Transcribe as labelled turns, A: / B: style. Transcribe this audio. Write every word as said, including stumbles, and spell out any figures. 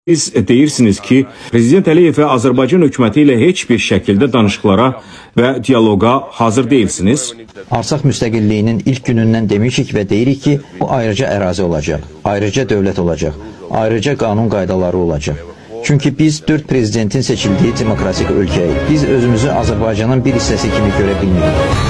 A: Siz deyirsiniz ki, Prezident Əliyev və Azərbaycan hökuməti ilə heç bir şəkildə danışıqlara və diyaloqa hazır deyilsiniz.
B: Arsaq müstəqilliyinin ilk günündən demişik və deyirik ki, bu ayrıca ərazi olacaq, ayrıca dövlət olacaq, ayrıca qanun qaydaları olacaq. Çünki biz dörd prezidentin seçildiyi demokratik ölkəyik. Biz özümüzü Azərbaycanın bir hissəsi kimi görə bilmirik.